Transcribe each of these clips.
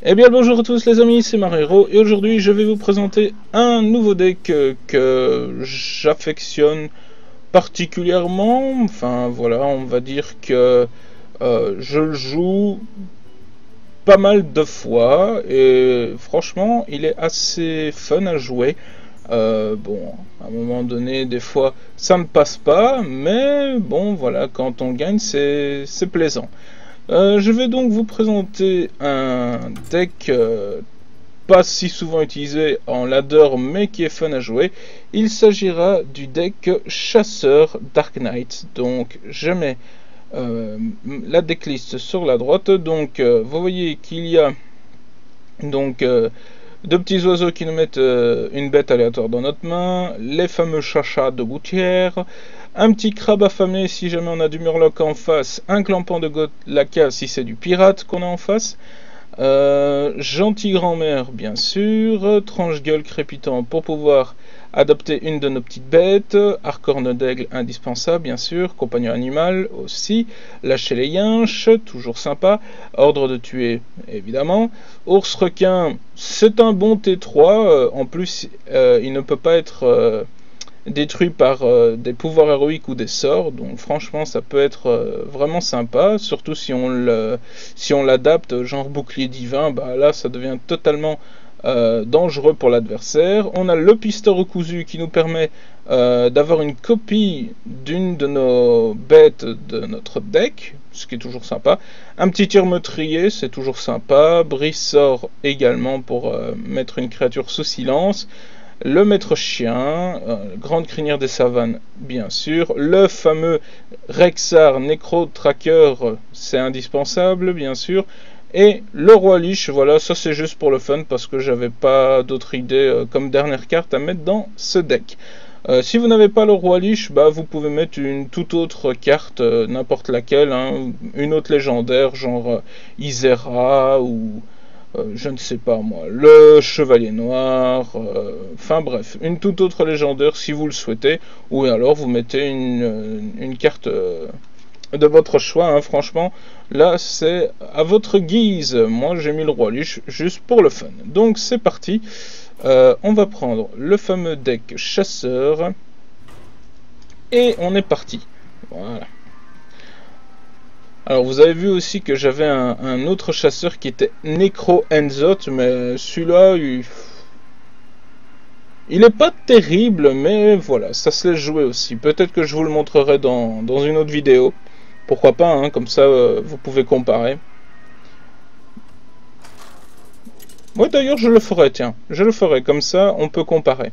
Eh bien bonjour à tous les amis, c'est Marero et aujourd'hui je vais vous présenter un nouveau deck que j'affectionne particulièrement. Enfin voilà, on va dire que je le joue pas mal de fois et franchement il est assez fun à jouer. Bon, à un moment donné, des fois ça ne passe pas, mais bon voilà, quand on gagne c'est plaisant. Je vais donc vous présenter un deck pas si souvent utilisé en ladder mais qui est fun à jouer. Il s'agira du deck chasseur Dark Knight. Donc je mets la decklist sur la droite. Donc vous voyez qu'il y a donc deux petits oiseaux qui nous mettent une bête aléatoire dans notre main, les fameux chachas de gouttière, un petit crabe affamé si jamais on a du murloc en face, un clampin de Golaka si c'est du pirate qu'on a en face, gentil grand-mère bien sûr, tranche-gueule crépitant pour pouvoir adopter une de nos petites bêtes, arcorne d'aigle indispensable bien sûr, compagnon animal aussi, lâcher les yinches, toujours sympa, ordre de tuer évidemment, ours requin c'est un bon T3, en plus il ne peut pas être détruit par des pouvoirs héroïques ou des sorts, donc franchement ça peut être vraiment sympa, surtout si on l'adapte genre bouclier divin, bah là ça devient totalement dangereux pour l'adversaire. On a le pisteur recousu qui nous permet d'avoir une copie d'une de nos bêtes de notre deck, ce qui est toujours sympa. Un petit tir meurtrier, c'est toujours sympa. Brise-sort également pour mettre une créature sous silence. Le maître chien, grande crinière des savanes, bien sûr. Le fameux Rexar Necro Tracker, c'est indispensable, bien sûr. Et le roi liche, voilà, ça c'est juste pour le fun parce que j'avais pas d'autre idée comme dernière carte à mettre dans ce deck. Si vous n'avez pas le roi liche, bah, vous pouvez mettre une toute autre carte, n'importe laquelle, hein, une autre légendaire, genre Isera ou je ne sais pas moi, le chevalier noir, enfin bref, une toute autre légendaire si vous le souhaitez, ou alors vous mettez une carte de votre choix, hein, franchement, là c'est à votre guise. Moi j'ai mis le roi liche juste pour le fun. Donc c'est parti, on va prendre le fameux deck chasseur, et on est parti. Voilà. Alors vous avez vu aussi que j'avais un autre chasseur qui était Necro Enzot, mais celui-là, il est pas terrible, mais voilà, ça se laisse jouer aussi. Peut-être que je vous le montrerai dans une autre vidéo. Pourquoi pas, hein, comme ça vous pouvez comparer. Moi d'ailleurs je le ferai, tiens, je le ferai, comme ça on peut comparer.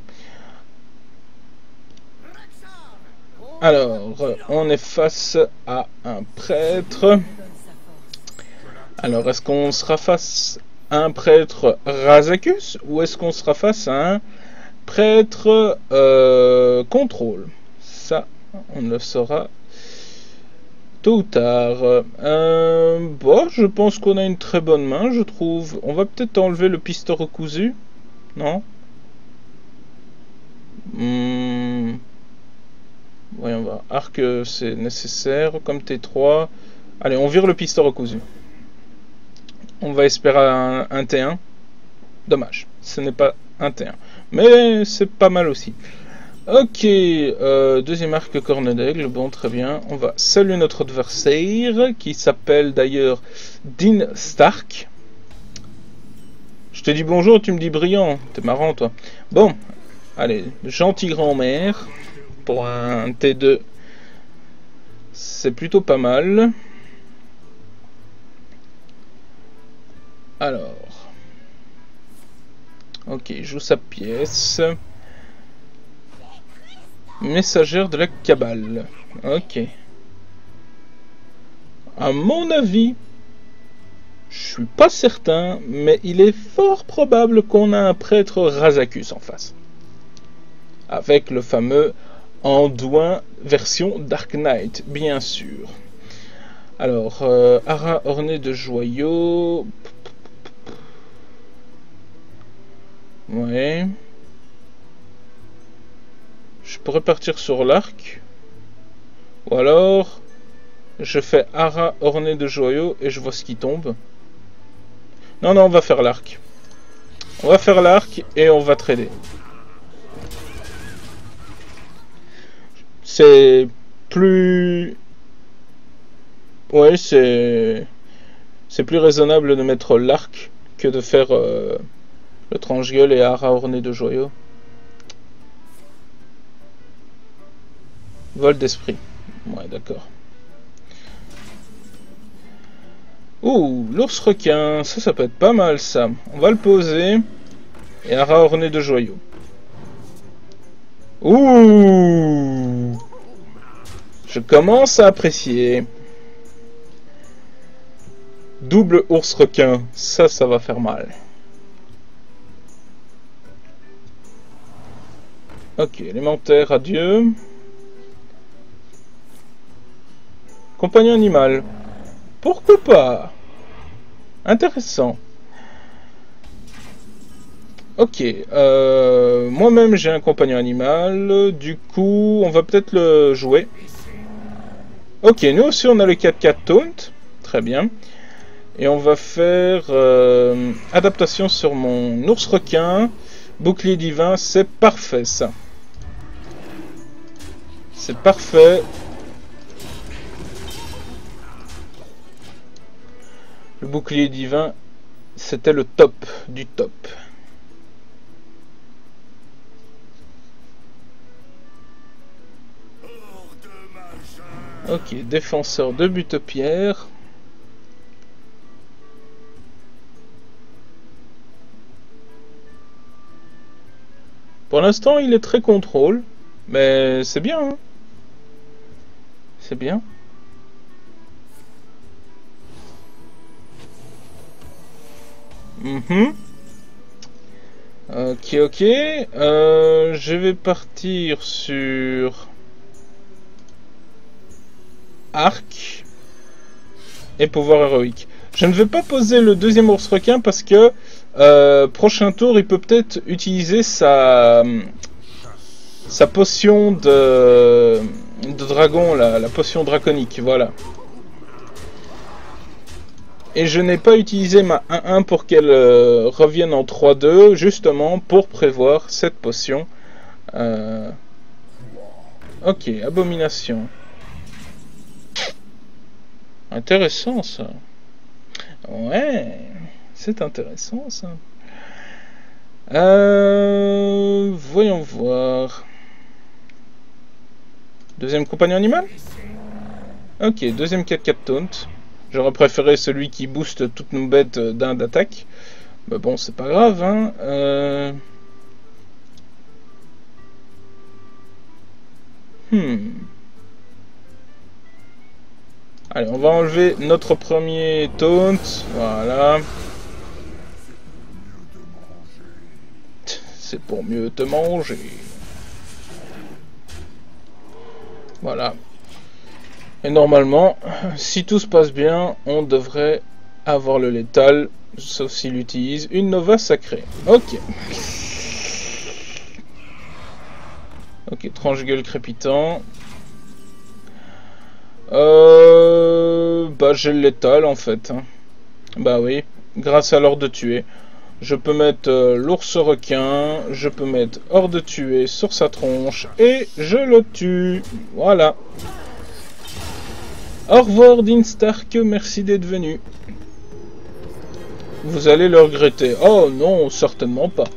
Alors, on est face à un prêtre. Alors, est-ce qu'on sera face à un prêtre Razakus ou est-ce qu'on sera face à un prêtre contrôle? Ça, on le saura tôt ou tard. Bon, je pense qu'on a une très bonne main, je trouve. On va peut-être enlever le pisteur recousu, non? Voyons voir. Arc, c'est nécessaire comme T3. Allez, on vire le pisteur recousu. On va espérer un T1. Dommage, ce n'est pas un T1. Mais c'est pas mal aussi. Ok, deuxième arc corne d'aigle. Bon, très bien. On va saluer notre adversaire, qui s'appelle d'ailleurs Dean Stark. Je te dis bonjour, tu me dis brillant. T'es marrant, toi. Bon, allez, gentil grand-mère. Pour un T2, c'est plutôt pas mal. Alors, ok, il joue sa pièce. Messagère de la cabale. Ok. À mon avis, je suis pas certain, mais il est fort probable qu'on a un prêtre Razakus en face. Avec le fameux Anduin version Dark Knight, bien sûr. Alors, Hara orné de joyaux. Ouais. Je pourrais partir sur l'arc. Ou alors, je fais Hara orné de joyaux et je vois ce qui tombe. Non, non, on va faire l'arc. On va faire l'arc et on va trader. C'est plus... Ouais, c'est plus raisonnable de mettre l'arc que de faire le tranche-gueule et hara orné de joyaux. Vol d'esprit. Ouais, d'accord. Ouh, l'ours requin. Ça peut être pas mal, ça. On va le poser. Et hara orné de joyaux. Ouh, je commence à apprécier. Double ours requin. Ça va faire mal. Ok, élémentaire, adieu. Compagnon animal. Pourquoi pas? Intéressant. Ok, moi-même j'ai un compagnon animal, du coup on va peut-être le jouer. Ok, nous aussi on a le 4-4 taunt, très bien. Et on va faire adaptation sur mon ours requin, bouclier divin, c'est parfait ça. C'est parfait. Le bouclier divin, c'était le top du top. Ok, défenseur de butte-pierre. Pour l'instant, il est très contrôle, mais c'est bien. Hein, c'est bien. Ok, ok. Je vais partir sur arc et pouvoir héroïque. Je ne vais pas poser le deuxième ours requin parce que prochain tour il peut peut-être utiliser sa potion de dragon, la potion draconique, voilà. Et je n'ai pas utilisé ma 1-1 pour qu'elle revienne en 3-2, justement pour prévoir cette potion. Ok, abomination. Intéressant ça. Ouais, c'est intéressant ça. Voyons voir. Deuxième compagnon animal? Ok, deuxième 4-4 taunt. J'aurais préféré celui qui booste toutes nos bêtes d'un d'attaque. Mais bon, c'est pas grave, hein. Allez, on va enlever notre premier taunt. Voilà. C'est pour mieux te manger. Voilà. Et normalement, si tout se passe bien, on devrait avoir le létal, sauf s'il utilise une nova sacrée. Ok. Ok, tranche-gueule crépitant. Bah j'ai le létal en fait. Hein. Bah oui, grâce à l'ordre de tuer. Je peux mettre l'ours requin, je peux mettre hors de tuer sur sa tronche et je le tue. Voilà. Au revoir Dean Stark, merci d'être venu. Vous allez le regretter. Oh non, certainement pas.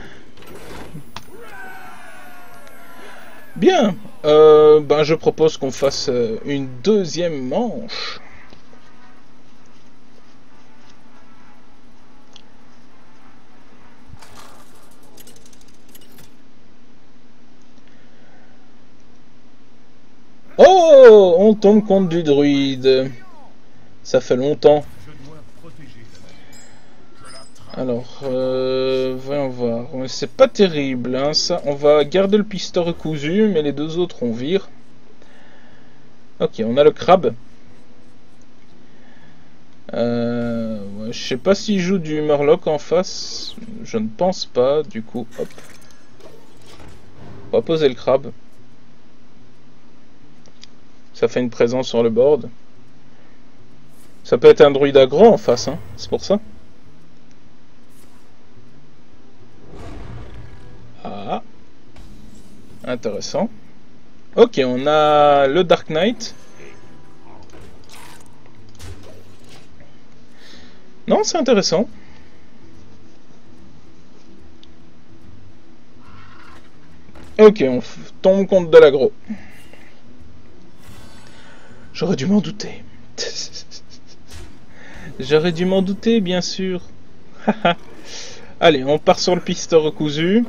Bien, ben je propose qu'on fasse une deuxième manche. Oh, on tombe contre du druide. Ça fait longtemps. Alors, voyons voir. C'est pas terrible, hein, ça. On va garder le pisteur recousu, mais les deux autres on vire. Ok, on a le crabe. Ouais, je sais pas s'il joue du Murloc en face. Je ne pense pas, du coup, hop. On va poser le crabe. Ça fait une présence sur le board. Ça peut être un druide aggro en face, hein, c'est pour ça. Intéressant. Ok, on a le Dark Knight. Non, c'est intéressant. Ok, on tombe contre de l'aggro. J'aurais dû m'en douter. J'aurais dû m'en douter, bien sûr. Allez, on part sur le pisteur recousu.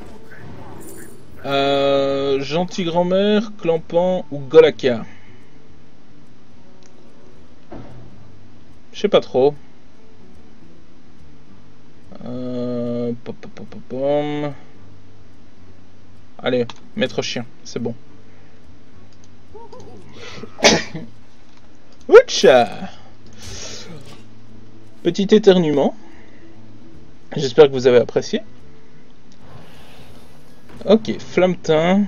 Gentil grand-mère, Clampan ou Golaka. Je sais pas trop. Allez, maître chien, c'est bon. Oucha! Petit éternuement. J'espère que vous avez apprécié. Ok, Flammeteint.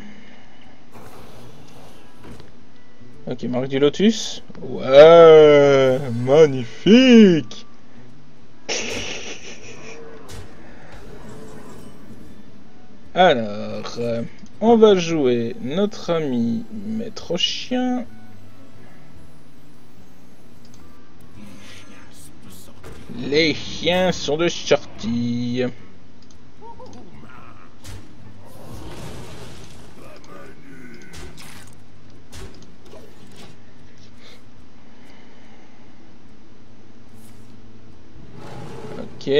Ok, Marque du Lotus. Ouais, magnifique. Alors, on va jouer notre ami Maître Chien. Les chiens sont de sortie. Ok.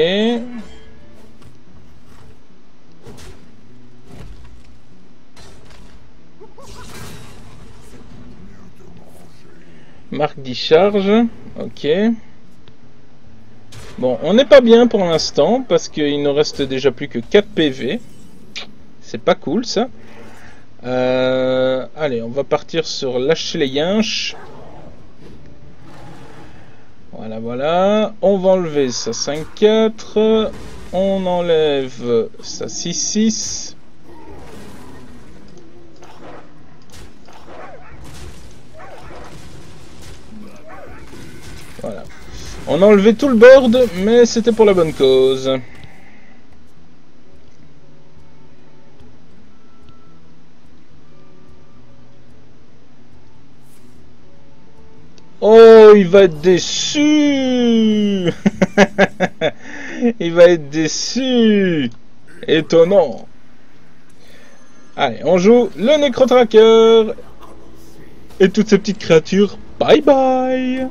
Marque discharge. Ok. Bon, on n'est pas bien pour l'instant parce qu'il nous reste déjà plus que 4 PV. C'est pas cool ça. Allez, on va partir sur lâcher les yinches. Voilà, voilà. On va enlever ça 5-4. On enlève ça 6-6. Voilà. On a enlevé tout le board, mais c'était pour la bonne cause. Oh, il va être déçu. Il va être déçu. Étonnant. Allez, on joue le Necrotracker. Et toutes ces petites créatures. Bye bye.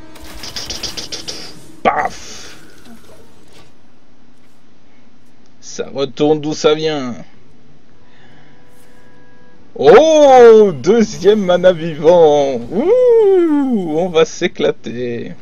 Paf. Ça retourne d'où ça vient. Oh, deuxième mana vivant. Ouh, on va s'éclater.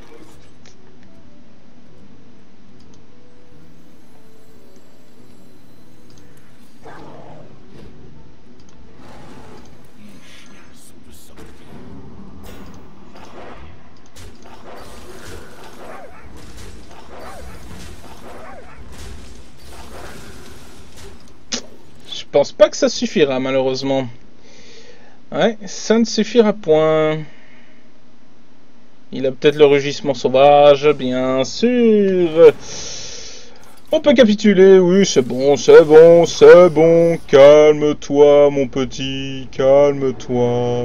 Je pense pas que ça suffira malheureusement. Ouais, ça ne suffira point. Il a peut-être le rugissement sauvage, bien sûr. On peut capituler, oui, c'est bon, c'est bon, c'est bon. Calme-toi, mon petit, calme-toi.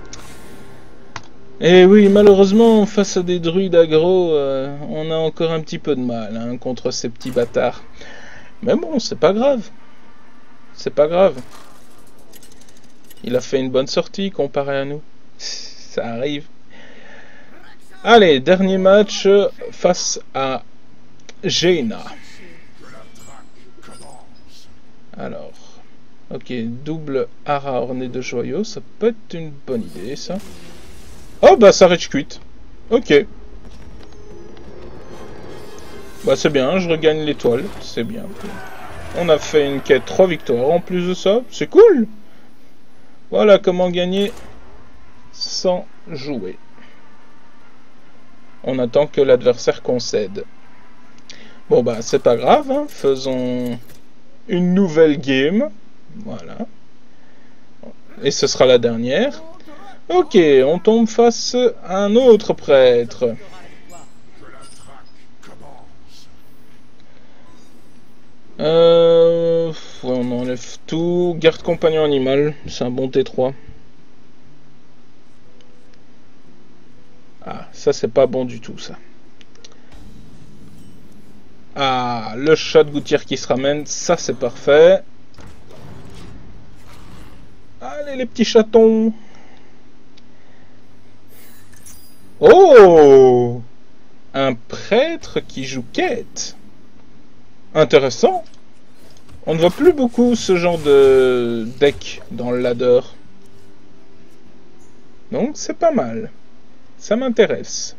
Et oui, malheureusement, face à des druides aggro, on a encore un petit peu de mal hein, contre ces petits bâtards. Mais bon, c'est pas grave. C'est pas grave. Il a fait une bonne sortie comparé à nous. Ça arrive. Allez, dernier match face à Jaina. Alors, ok, double hara orné de joyaux, ça peut être une bonne idée ça. Oh bah ça rage quit. Ok. Bah c'est bien, je regagne l'étoile, c'est bien. On a fait une quête 3 victoires en plus de ça, c'est cool. Voilà comment gagner sans jouer. On attend que l'adversaire concède. Bon bah c'est pas grave, hein. Faisons une nouvelle game. Voilà. Et ce sera la dernière. Ok, on tombe face à un autre prêtre. Ouais, on on enlève tout. Garde compagnon animal, c'est un bon T3. Ah, ça c'est pas bon du tout ça. Ah, le chat de gouttière qui se ramène, ça c'est parfait. Allez les petits chatons. Oh, un prêtre qui joue quête. Intéressant. On ne voit plus beaucoup ce genre de deck dans le ladder. Donc c'est pas mal. Ça m'intéresse.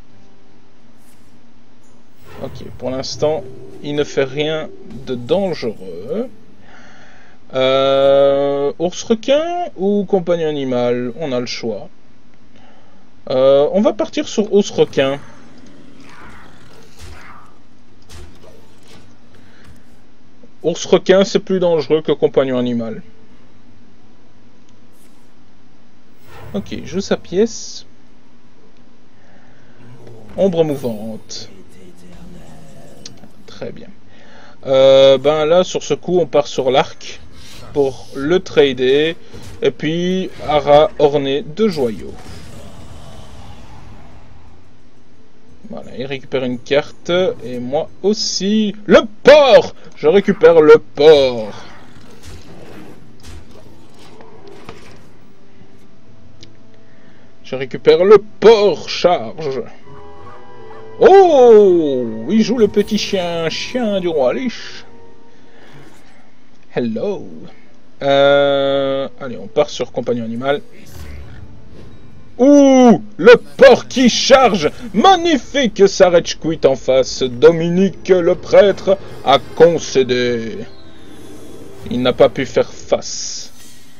Ok, pour l'instant, il ne fait rien de dangereux. Ours requin ou compagnon animal? On a le choix. On va partir sur ours requin. Ours requin, c'est plus dangereux que compagnon animal. Ok, joue sa pièce. Ombre mouvante. Très bien. Ben là, sur ce coup, on part sur l'arc pour le trader. Et puis, Hara orné de joyaux. Voilà, il récupère une carte. Et moi aussi. Le porc! Je récupère le porc. Je récupère le porc charge. Oh, il joue le petit chien du roi Lich. Hello. Allez, on part sur compagnon animal. Ouh, le porc qui charge. Magnifique, ça rage quit en face. Dominique, le prêtre, a concédé. Il n'a pas pu faire face.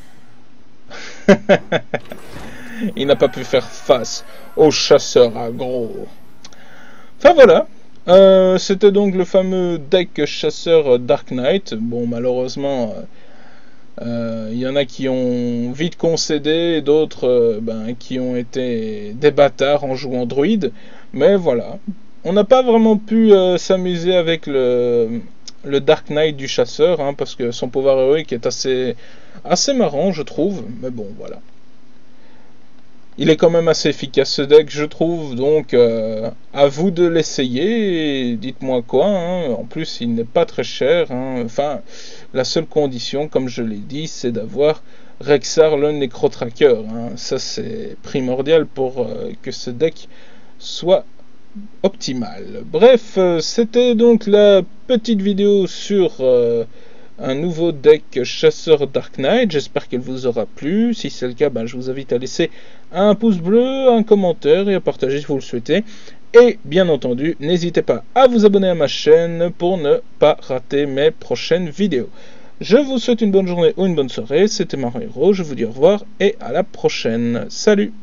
Il n'a pas pu faire face au chasseur agro. Enfin voilà, c'était donc le fameux deck chasseur Dark Knight. Bon, malheureusement, il y en a qui ont vite concédé et d'autres qui ont été des bâtards en jouant druide. Mais voilà, on n'a pas vraiment pu s'amuser avec le Dark Knight du chasseur, hein, parce que son pouvoir héroïque est assez marrant, je trouve. Mais bon, voilà. Il est quand même assez efficace ce deck, je trouve, donc à vous de l'essayer, dites-moi quoi, hein. En plus il n'est pas très cher, hein. Enfin, la seule condition, comme je l'ai dit, c'est d'avoir Rexxar le Necrotracker, hein. Ça c'est primordial pour que ce deck soit optimal. Bref, c'était donc la petite vidéo sur un nouveau deck chasseur Dark Knight. J'espère qu'elle vous aura plu. Si c'est le cas, je vous invite à laisser un pouce bleu, un commentaire et à partager si vous le souhaitez. Et bien entendu, n'hésitez pas à vous abonner à ma chaîne pour ne pas rater mes prochaines vidéos. Je vous souhaite une bonne journée ou une bonne soirée. C'était Marin Hero. Je vous dis au revoir et à la prochaine. Salut!